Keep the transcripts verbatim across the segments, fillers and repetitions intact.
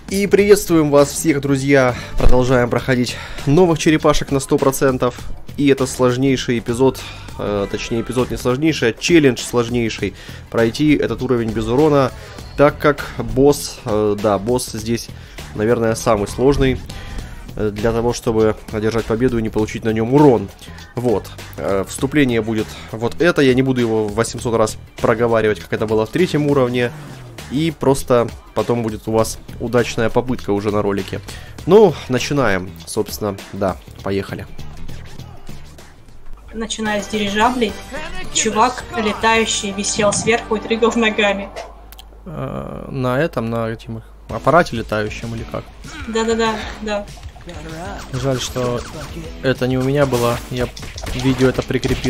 И приветствуем вас всех, друзья! Продолжаем проходить новых черепашек на сто процентов. И это сложнейший эпизод, э, точнее эпизод не сложнейший, а челлендж сложнейший. Пройти этот уровень без урона, так как босс, э, да, босс здесь, наверное, самый сложный. э, Для того, чтобы одержать победу и не получить на нем урон. Вот, э, вступление будет вот это. Я не буду его восемьсот раз проговаривать, как это было в третьем уровне. И просто потом будет у вас удачная попытка уже на ролике. Ну, начинаем. Собственно, да, поехали. Начиная с дирижаблей, чувак, летающий, висел сверху и тригал ногами. Э, на этом, на этим аппарате летающем или как? Да-да-да, да. Жаль, что это не у меня было. Я видео это прикрепил.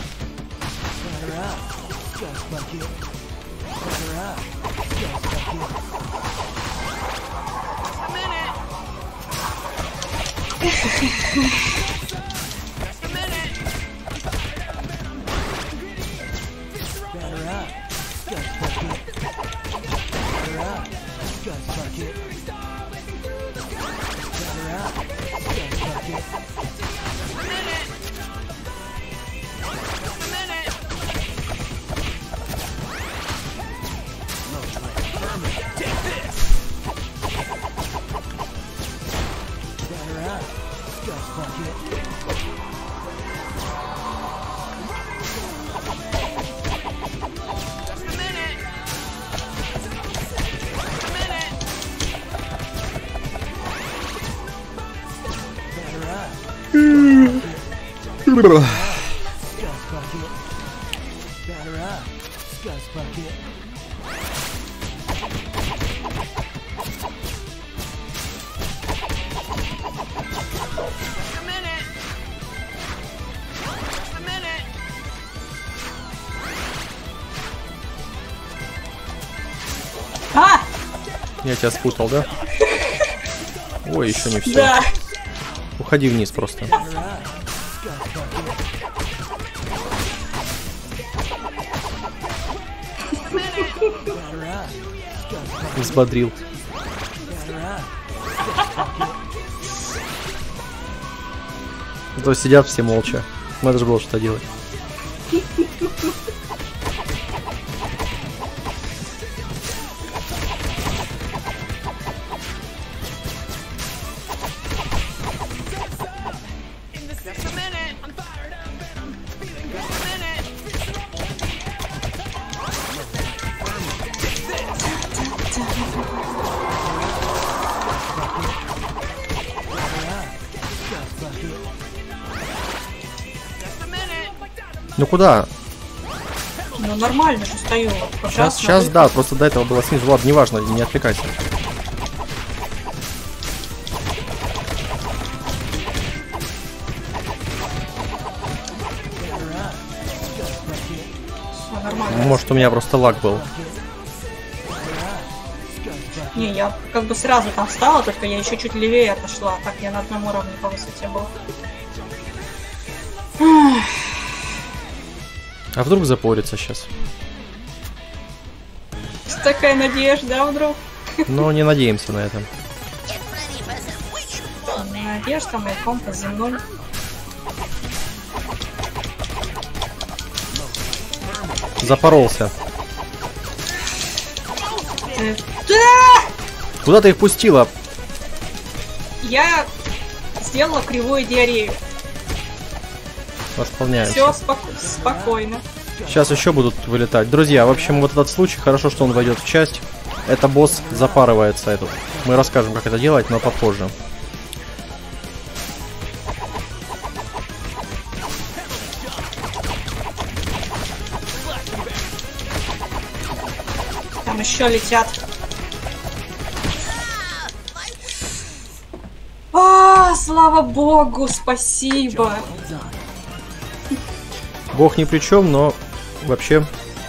А! Я тебя спутал, да? Ой, еще не все. Да. Уходи вниз просто. Взбодрил. То сидят все молча. Надо же было что-то делать. Ну куда? Ну нормально же стою. Сейчас, сейчас, да, просто до этого было снизу. Ладно, неважно, не отвлекайся. Всё нормально. Может, у меня просто лаг был. Не, я как бы сразу там встала, только я еще чуть левее отошла. Так я на одном уровне по высоте была. А вдруг запорится сейчас? Такая надежда, а вдруг? Но не надеемся на это. Надежда, мой компас земной. Запоролся. Э, Да! Куда ты их пустила? Я сделала кривую диарею. Восполняемся. Все спокойно. Сейчас еще будут вылетать. Друзья, в общем, вот этот случай, хорошо, что он войдет в часть. Это босс запарывается этот. Мы расскажем, как это делать, но попозже. Там еще летят. А, слава богу, спасибо. Бог ни при чем, но вообще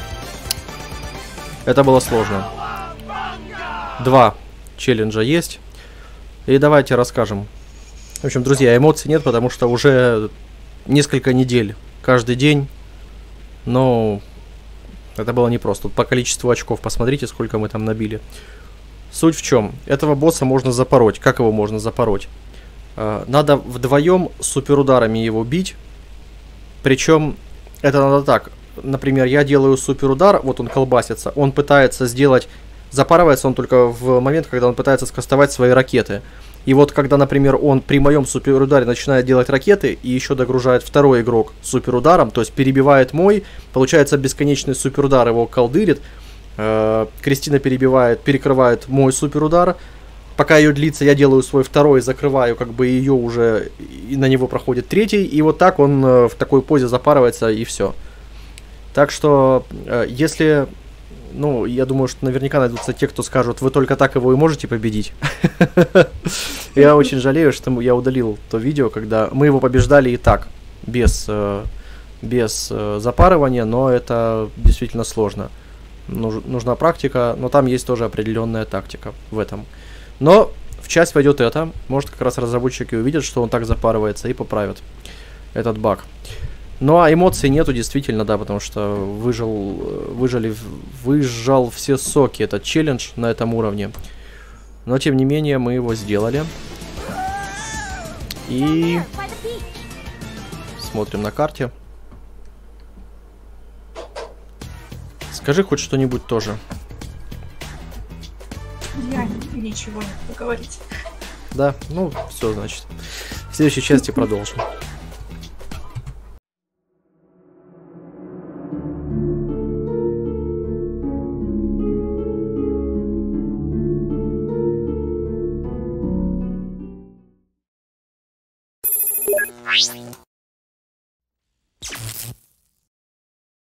это было сложно. Два челленджа есть. И давайте расскажем. В общем, друзья, эмоций нет, потому что уже несколько недель, каждый день. Но это было непросто. Тут по количеству очков посмотрите, сколько мы там набили. Суть в чем? Этого босса можно запороть. Как его можно запороть? Э, надо вдвоем суперударами его бить. Причем это надо так. Например, я делаю суперудар, вот он колбасится. Он пытается сделать... Запарывается он только в момент, когда он пытается скастовать свои ракеты. И вот когда, например, он при моем суперударе начинает делать ракеты и еще догружает второй игрок суперударом, то есть перебивает мой, получается бесконечный суперудар его колдырит. Э, Кристина перебивает, перекрывает мой суперудар. Пока ее длится, я делаю свой второй, закрываю как бы ее уже, и на него проходит третий. И вот так он э, в такой позе запарывается и все. Так что, э, если... Ну, я думаю, что наверняка найдутся те, кто скажут, вы только так его и можете победить. Я очень жалею, что я удалил то видео, когда мы его побеждали и так, без, без запарывания, но это действительно сложно. Нужна практика, но там есть тоже определенная тактика в этом. Но в часть войдет это, может как раз разработчики увидят, что он так запарывается и поправят этот баг. Ну а эмоций нету действительно, да, потому что выжил, выжали, выжал все соки этот челлендж на этом уровне. Но тем не менее мы его сделали. И смотрим на карте. Скажи хоть что-нибудь тоже. Я ничего не буду говорить. Да, ну все, значит. В следующей части продолжим.